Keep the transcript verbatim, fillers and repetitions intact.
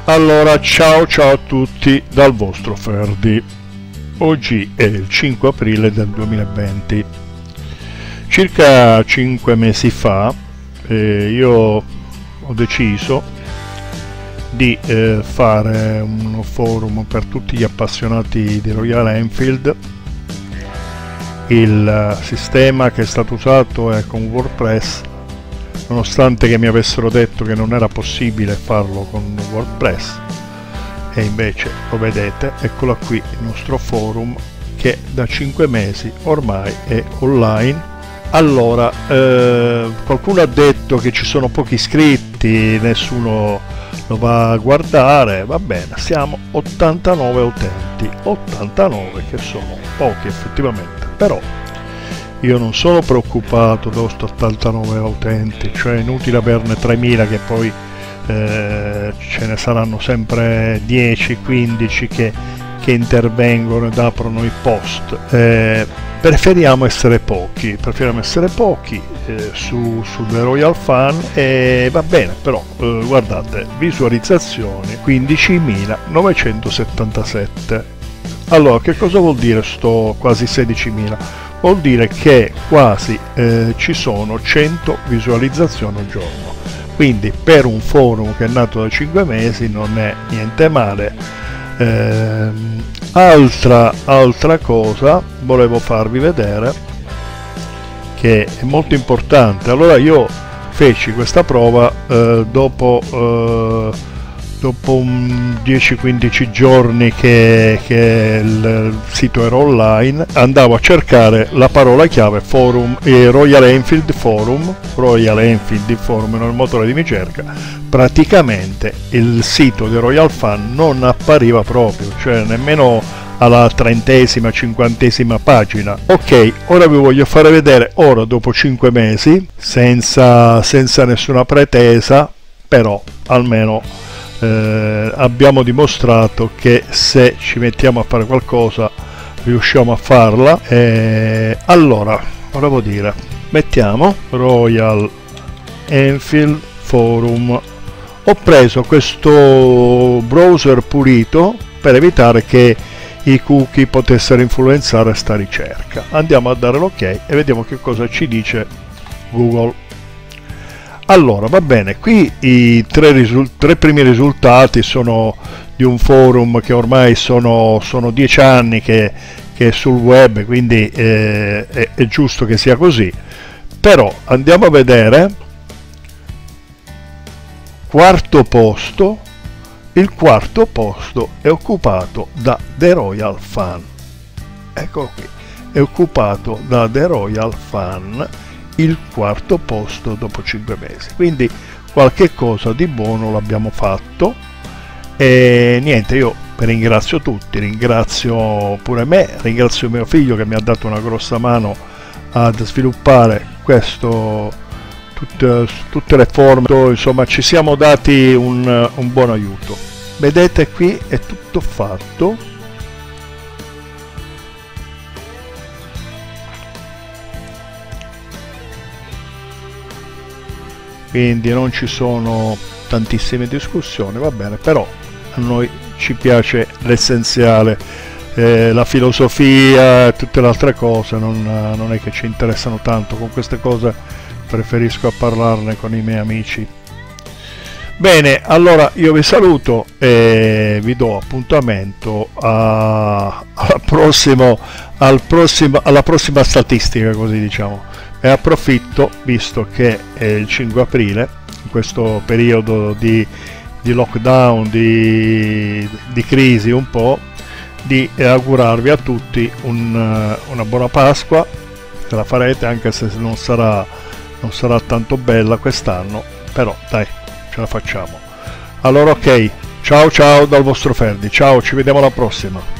Allora, ciao ciao a tutti dal vostro Ferdi. Oggi è il cinque aprile del duemilaventi. Circa cinque mesi fa eh, io ho deciso di eh, fare uno forum per tutti gli appassionati di Royal Enfield. Il sistema che è stato usato è con WordPress, nonostante che mi avessero detto che non era possibile farlo con WordPress, e invece lo vedete, eccolo qui il nostro forum che da cinque mesi ormai è online. Allora, eh, qualcuno ha detto che ci sono pochi iscritti, nessuno lo va a guardare, va bene, siamo ottantanove utenti, ottantanove che sono pochi effettivamente, però io non sono preoccupato da questi ottantanove utenti, cioè è inutile averne tremila che poi eh, ce ne saranno sempre dieci quindici che, che intervengono ed aprono i post. Eh, preferiamo essere pochi, preferiamo essere pochi eh, su, su The Royal Fan, e va bene, però eh, guardate, visualizzazioni quindicimilanovecentosettantasette. Allora, che cosa vuol dire sto quasi sedicimila? Vuol dire che quasi eh, ci sono cento visualizzazioni al giorno, quindi per un forum che è nato da cinque mesi non è niente male. Eh, altra, altra cosa volevo farvi vedere, che è molto importante. Allora, io feci questa prova eh, dopo eh, dopo un dieci quindici giorni che, che il sito era online. Andavo a cercare la parola chiave forum e Royal Enfield Forum, Royal Enfield Forum nel motore di ricerca. Praticamente il sito di Royal Fan non appariva proprio, cioè nemmeno alla trentesima, cinquantesima pagina. Ok, ora vi voglio fare vedere, ora dopo cinque mesi, senza, senza nessuna pretesa, però almeno Eh, abbiamo dimostrato che se ci mettiamo a fare qualcosa riusciamo a farla. Eh, allora, volevo dire, mettiamo Royal Enfield Forum. Ho preso questo browser pulito per evitare che i cookie potessero influenzare sta ricerca. Andiamo a dare l'ok e vediamo che cosa ci dice Google. Allora, va bene, qui i tre, tre primi risultati sono di un forum che ormai sono, sono dieci anni che, che è sul web, quindi eh, è, è giusto che sia così. Però andiamo a vedere, quarto posto, il quarto posto è occupato da The Royal Fan. Eccolo qui, è occupato da The Royal Fan, il quarto posto dopo cinque mesi, quindi qualche cosa di buono l'abbiamo fatto. E niente, io ringrazio tutti, ringrazio pure me, ringrazio mio figlio che mi ha dato una grossa mano ad sviluppare questo, tutte, tutte le forme, insomma ci siamo dati un, un buon aiuto. Vedete, qui è tutto fatto. Quindi non ci sono tantissime discussioni, va bene, però a noi ci piace l'essenziale, eh, la filosofia e tutte le altre cose non, non è che ci interessano tanto. Con queste cose preferisco a parlarne con i miei amici. Bene, allora io vi saluto e vi do appuntamento a, al prossimo, al prossimo, alla prossima statistica, così diciamo. E approfitto, visto che è il cinque aprile, in questo periodo di, di lockdown, di, di crisi un po', di augurarvi a tutti un, una buona Pasqua. Ce la farete, anche se non sarà, non sarà tanto bella quest'anno, però dai, ce la facciamo. Allora ok, ciao ciao dal vostro Ferdi, ciao, ci vediamo alla prossima.